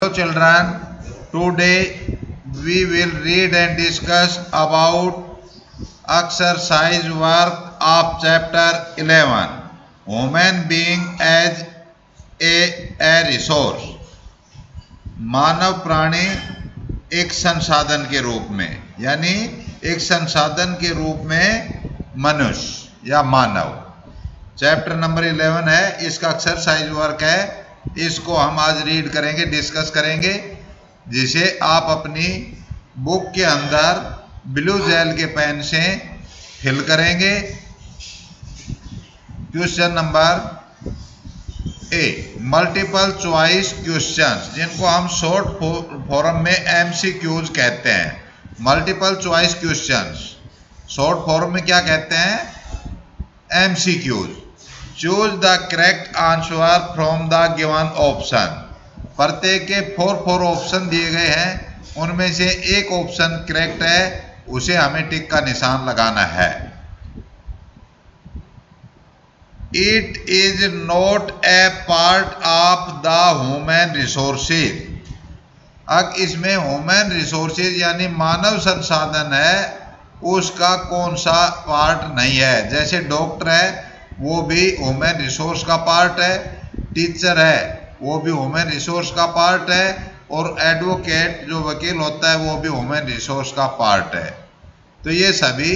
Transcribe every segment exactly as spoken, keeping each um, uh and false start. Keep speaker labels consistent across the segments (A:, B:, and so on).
A: Children, today we will read and discuss about exercise work of chapter eleven, human being as a, a resource. मानव प्राणी एक संसाधन के रूप में, यानी एक संसाधन के रूप में मनुष्य या मानव। चैप्टर नंबर इलेवन है, इसका एक्सरसाइज वर्क है। इसको हम आज रीड करेंगे, डिस्कस करेंगे, जिसे आप अपनी बुक के अंदर ब्लू जेल के पेन से फिल करेंगे। Question number A, multiple choice questions, जिनको हम शॉर्ट फॉर्म में एमसीक्यूज कहते हैं। Multiple choice questions short form में क्या कहते हैं? MCQs. Choose the correct answer from the given option. प्रत्येक के फोर फोर ऑप्शन दिए गए हैं, उनमें से एक ऑप्शन करेक्ट है, उसे हमें टिक का निशान लगाना है। It is not a part of the human resources. अब इसमें ह्यूमन रिसोर्सेज यानी मानव संसाधन है, उसका कौन सा पार्ट नहीं है। जैसे डॉक्टर है, वो भी ह्यूमन रिसोर्स का पार्ट है। टीचर है, वो भी ह्यूमन रिसोर्स का पार्ट है। और एडवोकेट जो वकील होता है, वो भी ह्यूमन रिसोर्स का पार्ट है। तो ये सभी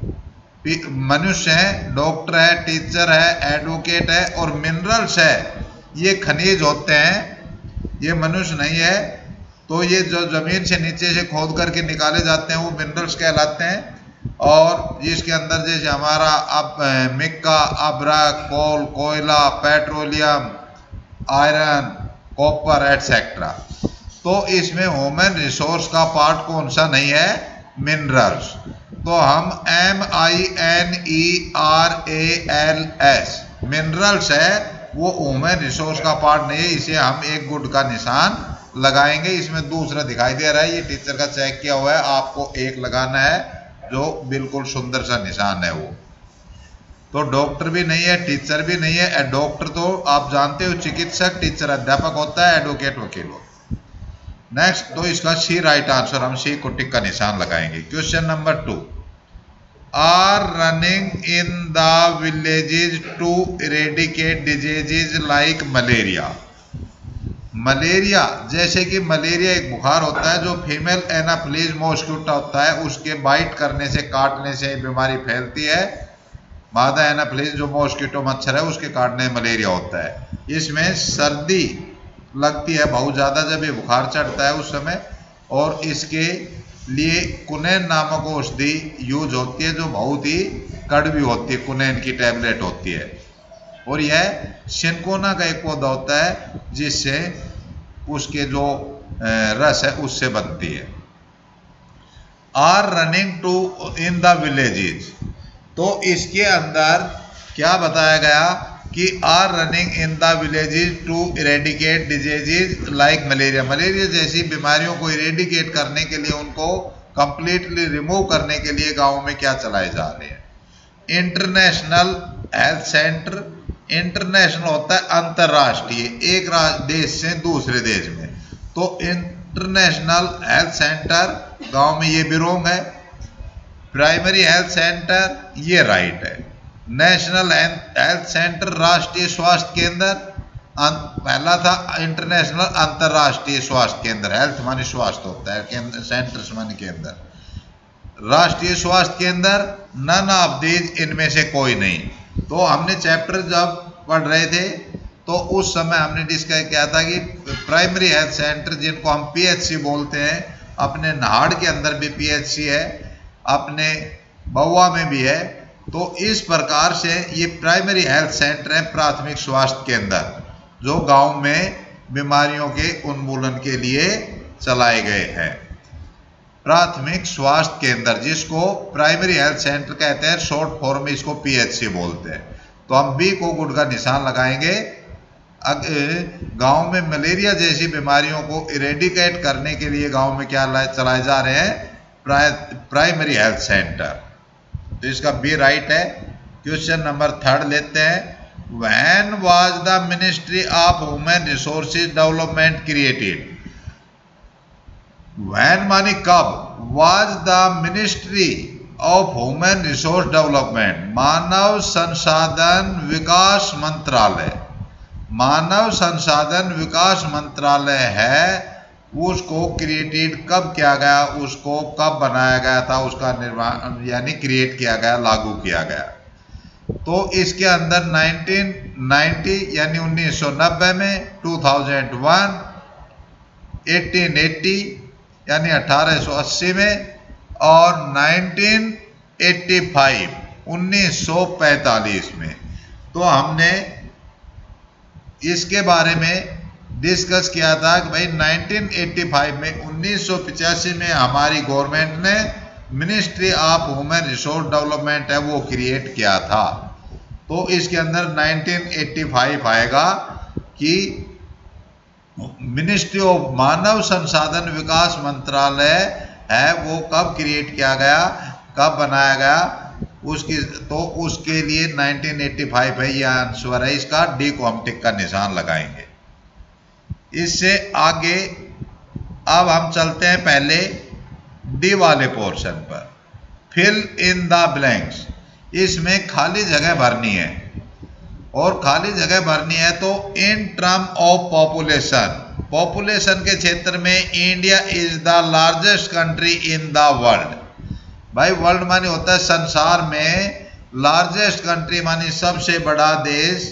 A: मनुष्य हैं, डॉक्टर है, टीचर है, एडवोकेट है। और मिनरल्स है, ये खनिज होते हैं, ये मनुष्य नहीं है। तो ये जो ज़मीन से नीचे से खोद करके निकाले जाते हैं, वो मिनरल्स कहलाते हैं। और इसके अंदर जैसे हमारा अब मिक्का, अब्रक, कोल, कोयला, पेट्रोलियम, आयरन, कॉपर एटसेट्रा। तो इसमें ह्यूमन रिसोर्स का पार्ट कौन सा नहीं है? मिनरल्स। तो हम M I N E R A L S, minerals है, वो ह्यूमन रिसोर्स का पार्ट नहीं है। इसे हम एक गुड का निशान लगाएंगे। इसमें दूसरा दिखाई दे रहा है, ये टीचर का चेक किया हुआ है, आपको एक लगाना है, जो बिल्कुल सुंदर सा निशान है वो। तो डॉक्टर भी नहीं है, टीचर भी नहीं है। डॉक्टर तो आप जानते हो चिकित्सक, टीचर अध्यापक होता है, एडवोकेट वकील होता है। नेक्स्ट, तो इसका सी राइट आंसर, हम सी को टिक का निशान लगाएंगे। Question number two, are running in the villages to eradicate diseases like malaria. Malaria, जैसे कि मलेरिया एक बुखार होता है जो फीमेल एनाफिलीज मॉस्क्यूटो होता है, उसके बाइट करने से, काटने से बीमारी फैलती है। मादा एनाफिलीज जो मॉस्क्यूटो मच्छर है, उसके काटने से मलेरिया होता है। इसमें सर्दी लगती है बहुत ज़्यादा जब ये बुखार चढ़ता है उस समय, और इसके लिए कुनैन नामक औषधि यूज होती है, जो बहुत ही कड़वी होती है। कुनैन की टैबलेट होती है। और यह सिनकोना का एक पौधा होता है, जिससे उसके जो रस है उससे बनती है। Are running to in the villages, तो इसके अंदर क्या बताया गया कि are running in the villages to eradicate diseases like malaria. Malaria जैसी बीमारियों को इरेडिकेट करने के लिए, उनको कंप्लीटली रिमूव करने के लिए गाँव में क्या चलाए जा रहे हैं? International health centre. इंटरनेशनल होता है अंतर्राष्ट्रीय, एक देश से दूसरे देश में। तो इंटरनेशनल हेल्थ सेंटर, गांव में ये भी रॉन्ग है। प्राइमरी हेल्थ सेंटर, ये राइट है। नेशनल हेल्थ सेंटर, राष्ट्रीय स्वास्थ्य केंद्र, पहला था इंटरनेशनल अंतर्राष्ट्रीय स्वास्थ्य केंद्र। हेल्थ मानी स्वास्थ्य होता है, केंद्र, सेंटर्स मानी केंद्र। राष्ट्रीय स्वास्थ्य केंद्र, नन ऑफ दीज, इनमें से कोई नहीं। तो हमने चैप्टर जब पढ़ रहे थे, तो उस समय हमने डिस्कस किया था कि प्राइमरी हेल्थ सेंटर, जिनको हम पीएचसी बोलते हैं, अपने नाहड़ के अंदर भी पीएचसी है, अपने बउआ में भी है। तो इस प्रकार से ये प्राइमरी हेल्थ सेंटर है, प्राथमिक स्वास्थ्य केंद्र, जो गांव में बीमारियों के उन्मूलन के लिए चलाए गए हैं। प्राथमिक स्वास्थ्य केंद्र, जिसको प्राइमरी हेल्थ सेंटर कहते हैं, शॉर्ट फॉर्म में इसको पीएचसी बोलते हैं। तो हम बी को गुड का निशान लगाएंगे। गांव में मलेरिया जैसी बीमारियों को इरेडिकेट करने के लिए गांव में क्या चलाए जा रहे हैं? Pri, primary health centre. तो इसका बी राइट है। क्वेश्चन नंबर थर्ड लेते हैं। When was the ministry of human resources development created? When मानी कब, was the ministry of human resource development, मानव संसाधन विकास मंत्रालय, मानव संसाधन विकास मंत्रालय है, उसको क्रिएटेड कब किया गया, उसको कब बनाया गया था, उसका निर्माण यानी क्रिएट किया गया, लागू किया गया। तो इसके अंदर नाइनटीन नाइंटी यानी उन्नीस सौ नब्बे में, two thousand one, eighteen eighty यानी अठारह सौ अस्सी में, और नाइनटीन एटी फाइव उन्नीस सौ पैंतालीस में। तो हमने इसके बारे में डिस्कस किया था कि भाई नाइनटीन एटी फाइव में, उन्नीस सौ पचासी में हमारी गवर्नमेंट ने ministry of human resource development है वो क्रिएट किया था। तो इसके अंदर नाइनटीन एटी फाइव आएगा कि मिनिस्ट्री ऑफ मानव संसाधन विकास मंत्रालय है वो कब क्रिएट किया गया, कब बनाया गया, उसकी तो उसके लिए नाइनटीन एटी फाइव है यह आंसर है इसका, डी को हम टिक का निशान लगाएंगे। इससे आगे अब हम चलते हैं पहले डी वाले पोर्शन पर, फिल इन द ब्लैंक्स। इसमें खाली जगह भरनी है, और खाली जगह भरनी है तो in term of population, population के क्षेत्र में India is the largest country in the world. भाई वर्ल्ड मानी होता है संसार में लार्जेस्ट कंट्री मानी सबसे बड़ा देश।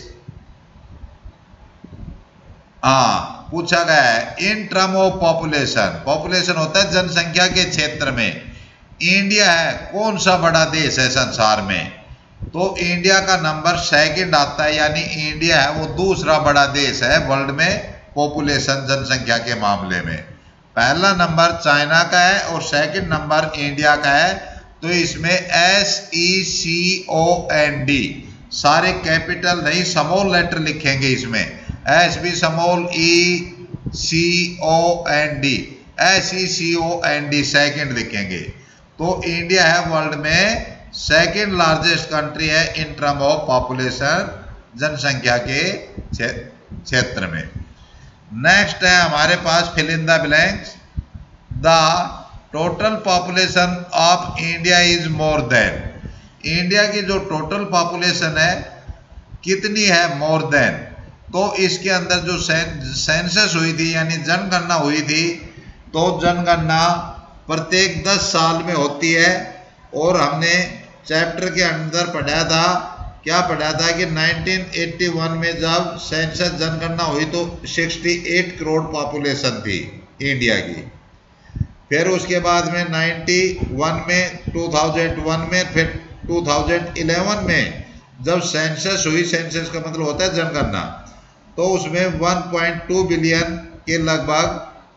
A: हाँ पूछा गया है in term of population, population होता है जनसंख्या के क्षेत्र में। इंडिया है कौन सा बड़ा देश है संसार में, तो इंडिया का नंबर सेकंड आता है, यानी इंडिया है वो दूसरा बड़ा देश है वर्ल्ड में पॉपुलेशन जनसंख्या के मामले में। पहला नंबर चाइना का है और सेकंड नंबर इंडिया का है। तो इसमें S E C O N D सारे कैपिटल नहीं स्मॉल लेटर लिखेंगे, इसमें S B small E C O N D, S E C O N D second लिखेंगे। तो इंडिया है वर्ल्ड में सेकेंड लार्जेस्ट कंट्री है इन टर्म ऑफ पॉपुलेशन, जनसंख्या के क्षेत्र में। नेक्स्ट है हमारे पास fill in the blanks, the total population of India is more than, India की जो टोटल पॉपुलेशन है कितनी है, मोर देन। तो इसके अंदर जो सेंसस हुई थी यानी जनगणना हुई थी, तो जनगणना प्रत्येक दस साल में होती है, और हमने चैप्टर के अंदर पढ़ा था, क्या पढ़ा था कि नाइनटीन एटी वन में जब सेंसस जनगणना हुई तो अड़सठ करोड़ पॉपुलेशन थी इंडिया की। फिर उसके बाद में नाइंटी वन में, टू थाउजेंड वन में, फिर टू थाउजेंड इलेवन में जब सेंसस हुई, सेंसस का मतलब होता है जनगणना, तो उसमें वन पॉइंट टू बिलियन के लगभग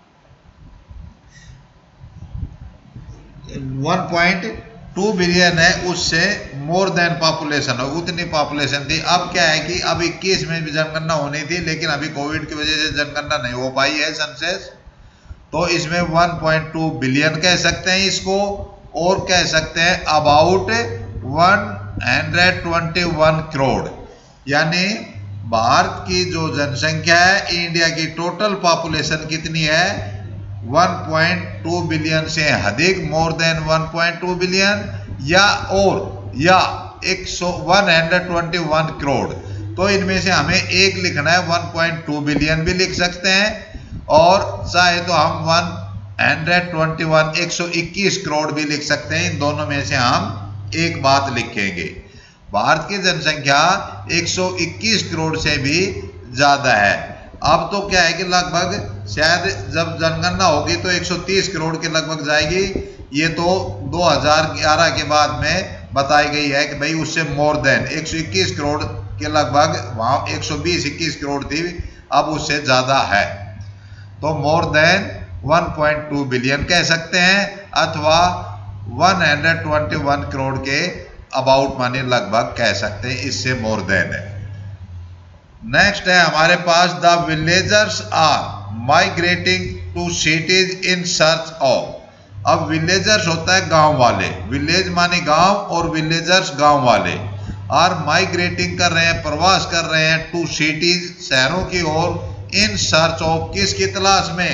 A: वन पॉइंट टू बिलियन है, उससे मोर देन पॉपुलेशन हो, उतनी पॉपुलेशन थी। अब क्या है कि अब इक्कीस में भी जनगणना होनी थी, लेकिन अभी कोविड की वजह से जनगणना नहीं हो पाई है सेंसस, तो इसमें वन पॉइंट टू बिलियन कह सकते हैं इसको, और कह सकते हैं about one hundred twenty one crore, यानी भारत की जो जनसंख्या है, इंडिया की टोटल पॉपुलेशन कितनी है, वन पॉइंट टू बिलियन से अधिक, more than one point two billion, या और या एक सौ one hundred twenty one crore. तो इनमें से हमें एक लिखना है, वन पॉइंट टू बिलियन भी लिख सकते हैं, और चाहे तो हम वन हंड्रेड ट्वेंटी वन एक सौ इक्कीस करोड़ भी लिख सकते हैं। इन दोनों में से हम एक बात लिखेंगे, भारत की जनसंख्या एक सौ इक्कीस करोड़ से भी ज़्यादा है। अब तो क्या है कि लगभग शायद जब जनगणना होगी तो एक सौ तीस करोड़ के लगभग जाएगी, ये तो दो हज़ार ग्यारह के बाद में बताई गई है कि भाई उससे मोर देन एक सौ इक्कीस करोड़ के लगभग, वहाँ एक सौ बीस इक्कीस करोड़ थी, अब उससे ज़्यादा है। तो more than one point two billion कह सकते हैं, अथवा one hundred twenty one crore के अबाउट माने लगभग कह सकते हैं, इससे मोर देन है। नेक्स्ट है हमारे पास the villagers are migrating to cities in search of. अब विलेजर्स होता है गांव वाले, विलेज माने गांव, और विलेजर्स गांव वाले, आर माइग्रेटिंग कर रहे हैं, प्रवास कर रहे हैं, टू सिटीज शहरों की ओर, इन सर्च ऑफ किसकी तलाश में,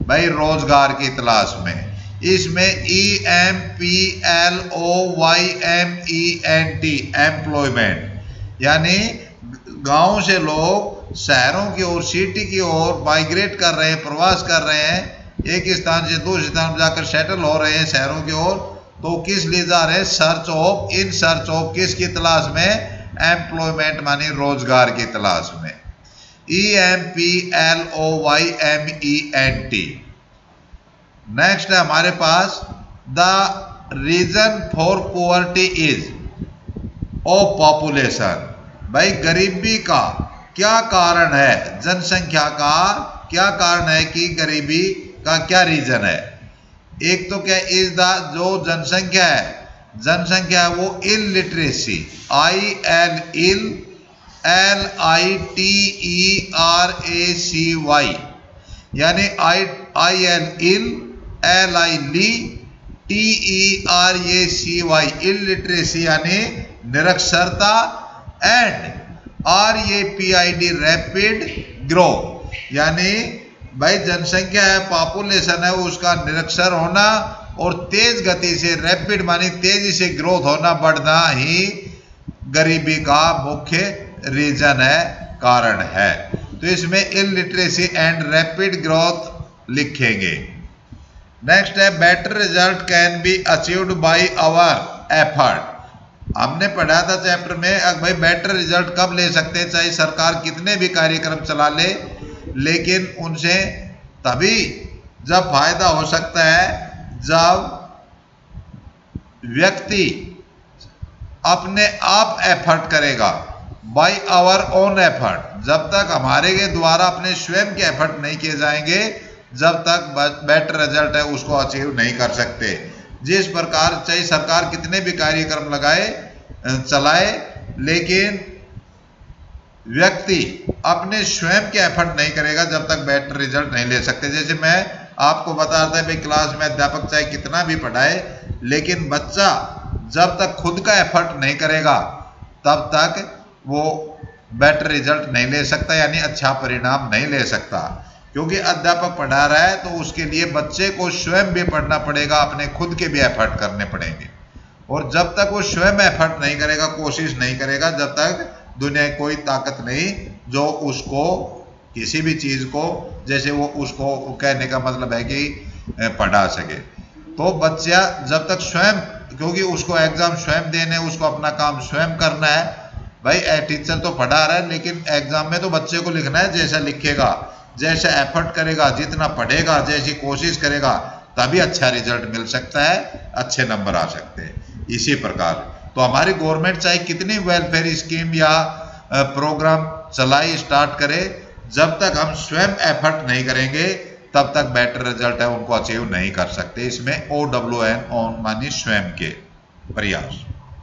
A: भाई रोजगार की तलाश में। इसमें E M P L O Y M E N T employment, यानी गांव से लोग शहरों की ओर सिटी की ओर माइग्रेट कर रहे हैं, प्रवास कर रहे हैं, एक स्थान से दूसरे स्थान पर जाकर सेटल हो रहे हैं शहरों की ओर। तो किस लिए जा रहे हैं? Search of, in search of किस की तलाश में? एम्प्लॉयमेंट मानी रोजगार की तलाश में। E M P L O Y M E N T. Next है हमारे पास the reason for poverty is of population. भाई गरीबी का क्या कारण है? जनसंख्या का क्या कारण है कि गरीबी का क्या रीजन है? एक तो क्या इज द, जो जनसंख्या है, जनसंख्या है वो illiteracy, I L il L I T E R A C Y, यानी I I L il L I li T E R A C Y, illiteracy यानी निरक्षरता, and R A P I D rapid growth, यानी भाई जनसंख्या है, population है, उसका निरक्षर होना और तेज गति से, रैपिड मानी तेजी से ग्रोथ होना, बढ़ना ही गरीबी का मुख्य रीजन है, कारण है। तो इसमें इलिटरेसी एंड रैपिड ग्रोथ लिखेंगे। नेक्स्ट है better result can be achieved by our effort. हमने पढ़ा था चैप्टर में, अब भाई बेटर रिजल्ट कब ले सकते हैं, चाहे सरकार कितने भी कार्यक्रम चला ले, लेकिन उनसे तभी जब फायदा हो सकता है जब व्यक्ति अपने आप एफर्ट करेगा, बाय आवर ओन एफर्ट। जब तक हमारे के द्वारा अपने स्वयं के एफर्ट नहीं किए जाएंगे, जब तक बेटर रिजल्ट है उसको अचीव नहीं कर सकते। जिस प्रकार चाहे सरकार कितने भी कार्यक्रम लगाए चलाए, लेकिन व्यक्ति अपने स्वयं के एफर्ट नहीं करेगा जब तक बेटर रिजल्ट नहीं ले सकते। जैसे मैं आपको बता रहा था भाई, क्लास में अध्यापक चाहे कितना भी पढ़ाए, लेकिन बच्चा जब तक खुद का एफर्ट नहीं करेगा तब तक वो बेटर रिजल्ट नहीं ले सकता, यानी अच्छा परिणाम नहीं ले सकता। क्योंकि अध्यापक पढ़ा रहा है तो उसके लिए बच्चे को स्वयं भी पढ़ना पड़ेगा, अपने खुद के भी एफर्ट करने पड़ेंगे। और जब तक वो स्वयं एफर्ट नहीं करेगा, कोशिश नहीं करेगा, जब तक दुनिया की कोई ताकत नहीं जो उसको किसी भी चीज को, जैसे वो उसको कहने का मतलब है कि पढ़ा सके। तो बच्चा जब तक स्वयं, क्योंकि उसको एग्जाम स्वयं देने, उसको अपना काम स्वयं करना है। भाई टीचर तो पढ़ा रहा है, लेकिन एग्जाम में तो बच्चे को लिखना है। जैसा लिखेगा, जैसा एफर्ट करेगा, जितना पढ़ेगा, जैसी कोशिश करेगा, तभी अच्छा रिजल्ट मिल सकता है, अच्छे नंबर आ सकते हैं। इसी प्रकार तो हमारी गवर्नमेंट चाहे कितनी वेलफेयर स्कीम या प्रोग्राम चलाई, स्टार्ट करे, जब तक हम स्वयं एफर्ट नहीं करेंगे तब तक बेटर रिजल्ट है उनको अचीव नहीं कर सकते। इसमें ओ डब्ल्यू एन ऑन मानी स्वयं के प्रयास।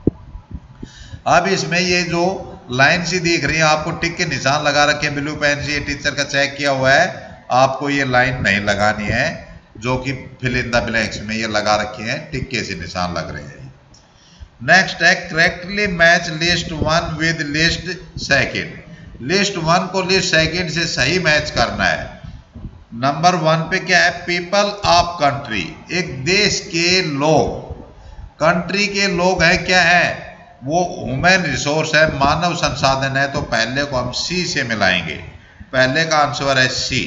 A: अब इसमें ये जो लाइन सी दिख रही है, आपको टिक के निशान लगा रखे हैं ब्लू पेन से, ये टीचर का चेक किया हुआ है। आपको ये लाइन नहीं लगानी है, जो कि फिल इन द ब्लैंक्स में ये लगा रखी है, टिक्के से निशान लग रहे हैं। नेक्स्ट है correctly match list one with list second. List one को लिस्ट सेकंड से सही मैच करना है। नंबर वन पे क्या है? पीपल ऑफ कंट्री, एक देश के लोग, कंट्री के लोग हैं, क्या है वो? ह्यूमन रिसोर्स है, मानव संसाधन है। तो पहले को हम सी से मिलाएंगे, पहले का आंसर है सी,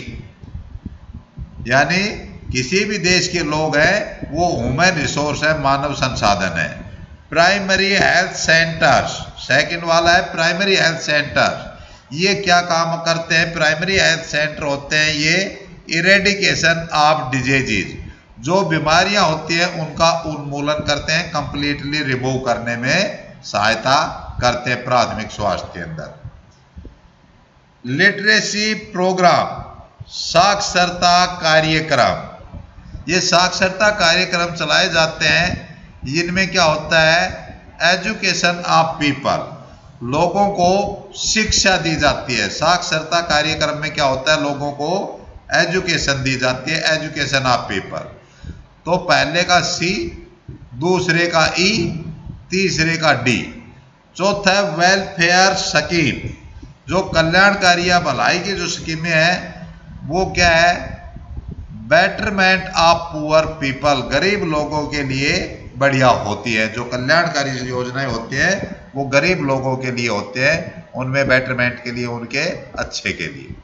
A: यानी किसी भी देश के लोग हैं वो ह्यूमन रिसोर्स है, मानव संसाधन है। प्राइमरी हेल्थ सेंटर्स, सेकंड वाला है प्राइमरी हेल्थ सेंटर। ये क्या काम करते हैं? प्राइमरी हेल्थ सेंटर होते हैं ये इरेडिकेशन ऑफ डिजीजेज, जो बीमारियां होती हैं उनका उन्मूलन करते हैं, कंप्लीटली रिमूव करने में सहायता करते हैं प्राथमिक स्वास्थ्य के अंदर। लिटरेसी प्रोग्राम, साक्षरता कार्यक्रम, ये साक्षरता कार्यक्रम चलाए जाते हैं। इनमें क्या होता है? एजुकेशन ऑफ पीपल, लोगों को शिक्षा दी जाती है। साक्षरता कार्यक्रम में क्या होता है? लोगों को एजुकेशन दी जाती है, एजुकेशन ऑफ पीपल। तो पहले का सी, दूसरे का ई, तीसरे का डी। चौथा है वेलफेयर स्कीम, जो कल्याणकारी या भलाई की जो स्कीमें हैं वो क्या है? बेटरमेंट ऑफ पुअर पीपल, गरीब लोगों के लिए बढ़िया होती है। जो कल्याणकारी योजनाएं होती हैं वो गरीब लोगों के लिए होते हैं, उनमें बेटरमेंट के लिए, उनके अच्छे के लिए।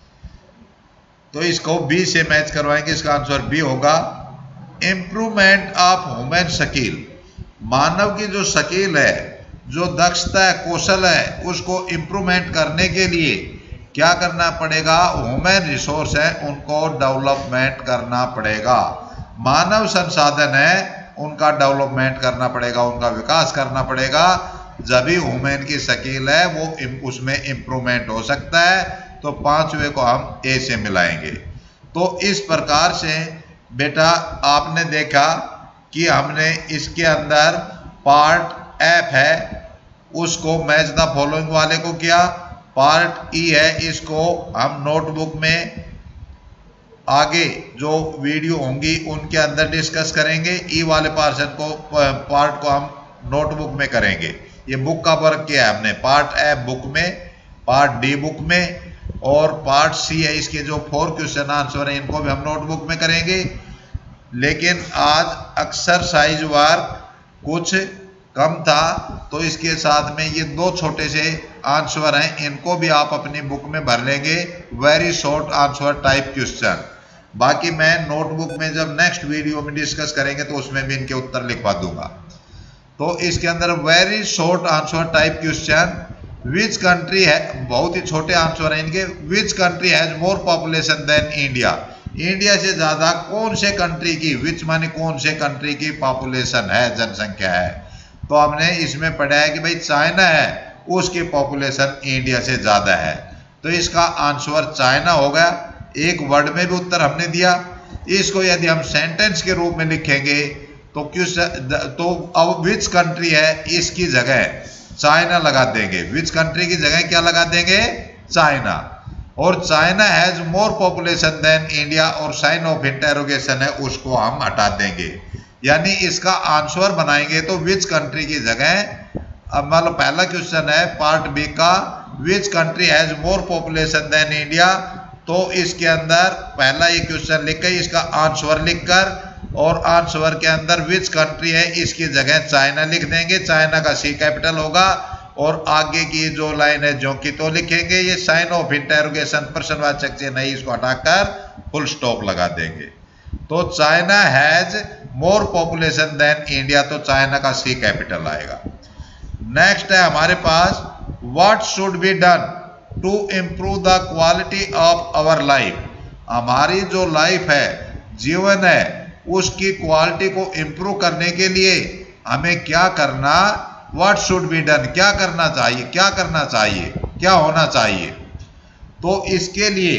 A: तो इसको बी से मैच करवाएंगे, इसका आंसर बी होगा। इम्प्रूवमेंट ऑफ ह्यूमन स्किल, मानव की जो स्किल है, जो दक्षता है, कौशल है, उसको इम्प्रूवमेंट करने के लिए क्या करना पड़ेगा? ह्यूमन रिसोर्स है उनको डेवलपमेंट करना पड़ेगा। मानव संसाधन है उनका डेवलपमेंट करना पड़ेगा, उनका विकास करना पड़ेगा। जब भी ह्यूमन की स्किल है वो उसमें इम्प्रूवमेंट हो सकता है। तो पांचवे को हम ए से मिलाएंगे। तो इस प्रकार से बेटा आपने देखा कि हमने इसके अंदर पार्ट एफ है उसको मैच द फॉलोइंग वाले को किया, पार्ट ई है इसको हम नोटबुक में आगे जो वीडियो होंगी उनके अंदर डिस्कस करेंगे। ई वाले पार्सन को पार्ट को हम नोटबुक में करेंगे। ये बुक का वर्क किया है हमने, पार्ट एफ बुक में, पार्ट डी बुक में, और पार्ट सी है इसके जो फोर क्वेश्चन आंसर है इनको भी हम नोटबुक में करेंगे। लेकिन आज एक्सरसाइज वर्क कुछ कम था तो इसके साथ में ये दो छोटे से आंसर हैं, इनको भी आप अपनी बुक में भर लेंगे। Very short answer type question. बाकी मैं नोटबुक में जब नेक्स्ट वीडियो में डिस्कस करेंगे तो उसमें भी इनके उत्तर लिखवा दूंगा। तो इसके अंदर very short answer type question, which country है, बहुत ही छोटे आंसर हैं इनके। Which country has more population than India, India से ज्यादा कौन से कंट्री की, विच माने कौन से कंट्री की पॉपुलेशन है, जनसंख्या है। तो हमने इसमें पढ़ा है कि भाई चाइना है उसकी पॉपुलेशन इंडिया से ज्यादा है। तो इसका आंसर चाइना होगा। एक वर्ड में भी उत्तर हमने दिया। इसको यदि हम सेंटेंस के रूप में लिखेंगे तो क्यों तो अब विच कंट्री है इसकी जगह चाइना लगा देंगे। विच कंट्री की जगह क्या लगा देंगे? चाइना। और China has more population than India, और साइन ऑफ इंटेरोगेशन है उसको हम हटा देंगे। यानी इसका आंसर बनाएंगे तो विच कंट्री की जगह, अब मान लो पहला क्वेश्चन है पार्ट बी का, which country has more population than India, तो इसके अंदर पहला ये क्वेश्चन लिख कर इसका आंसर लिखकर, और आंसर के अंदर विच कंट्री है इसकी जगह चाइना लिख देंगे। चाइना का सी कैपिटल होगा, और आगे की जो लाइन है जो की तो लिखेंगे। ये साइन ऑफ इंटेरोगेशन प्रश्नवाचक चिन्ह नहीं, इसको हटाकर फुल स्टॉप लगा देंगे। तो China has more population than India, तो चाइना का सी कैपिटल आएगा। नेक्स्ट है हमारे पास, what should be done to improve the quality of our life, हमारी जो लाइफ है, जीवन है, उसकी क्वालिटी को इम्प्रूव करने के लिए हमें क्या करना, व्हाट शुड बी डन, क्या करना चाहिए, क्या करना चाहिए, क्या होना चाहिए। तो इसके लिए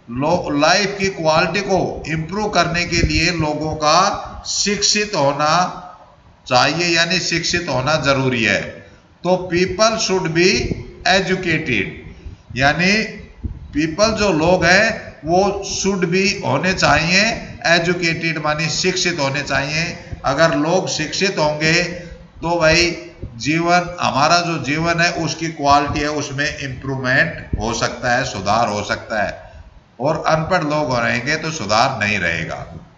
A: लाइफ की क्वालिटी को इम्प्रूव करने के लिए लोगों का शिक्षित होना चाहिए, यानी शिक्षित होना जरूरी है। तो पीपल शुड बी एजुकेटेड, यानी पीपल जो लोग हैं वो शुड बी होने चाहिए, एजुकेटेड मानी शिक्षित होने चाहिए। अगर लोग शिक्षित होंगे तो भाई जीवन, हमारा जो जीवन है उसकी क्वालिटी है उसमें इम्प्रूवमेंट हो सकता है, सुधार हो सकता है। और अनपढ़ लोग रहेंगे तो सुधार नहीं रहेगा।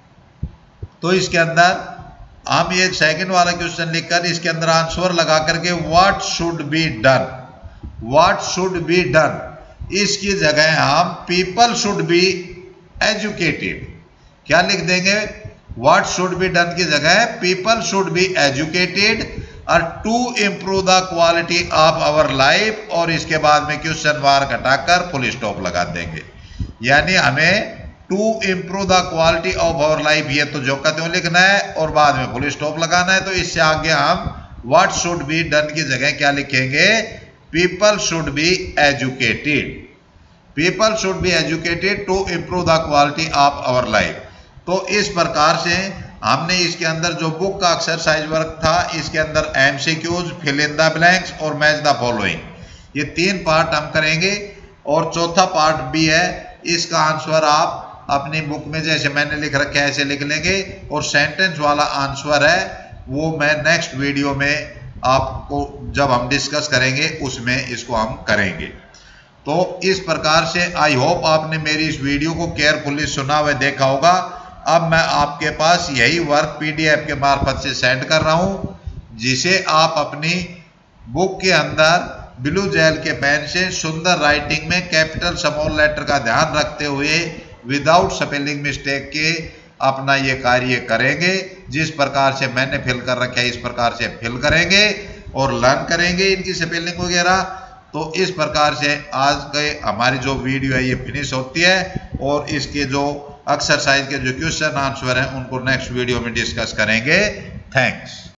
A: तो इसके अंदर हम ये सेकंड वाला क्वेश्चन लिखकर इसके अंदर आंसर लगा करके what should be done, what should be done, इसकी जगह हम पीपल शुड बी एजुकेटेड क्या लिख देंगे? व्हाट शुड बी डन की जगह पीपल शुड बी एजुकेटेड, और to improve the quality of our life, और इसके बाद में क्वेश्चन मार्क हटाकर फुल स्टॉप लगा देंगे। यानी हमें to improve the quality of our life ये तो जो कहते हो लिखना है, और बाद में फुल स्टॉप लगाना है। तो इससे आगे हम व्हाट शुड बी डन की जगह क्या लिखेंगे? People should be educated, people should be educated to improve the quality of our life. तो इस प्रकार से हमने इसके अंदर जो बुक का एक्सरसाइज वर्क था, इसके अंदर MCQs, fill in the blanks और मैच द फॉलोइंग, ये तीन पार्ट हम करेंगे। और चौथा पार्ट भी है, इसका आंसर आप अपनी बुक में जैसे मैंने लिख रखा है ऐसे लिख लेंगे, और सेंटेंस वाला आंसर है वो मैं नेक्स्ट वीडियो में आपको जब हम डिस्कस करेंगे उसमें इसको हम करेंगे। तो इस प्रकार से आई होप आपने मेरी इस वीडियो को केयरफुली सुना हुआ देखा होगा। अब मैं आपके पास यही वर्क पीडीएफ के मार्फत से सेंड कर रहा हूं, जिसे आप अपनी बुक के अंदर ब्लू जेल के पेन से सुंदर राइटिंग में कैपिटल स्मॉल लेटर का ध्यान रखते हुए विदाउट स्पेलिंग मिस्टेक के अपना ये कार्य करेंगे। जिस प्रकार से मैंने फिल कर रखा है इस प्रकार से फिल करेंगे और लर्न करेंगे इनकी स्पेलिंग वगैरह। तो इस प्रकार से आज के हमारी जो वीडियो है ये फिनिश होती है, और इसके जो एक्सरसाइज के जो क्वेश्चन आंसर हैं उनको नेक्स्ट वीडियो में डिस्कस करेंगे। थैंक्स।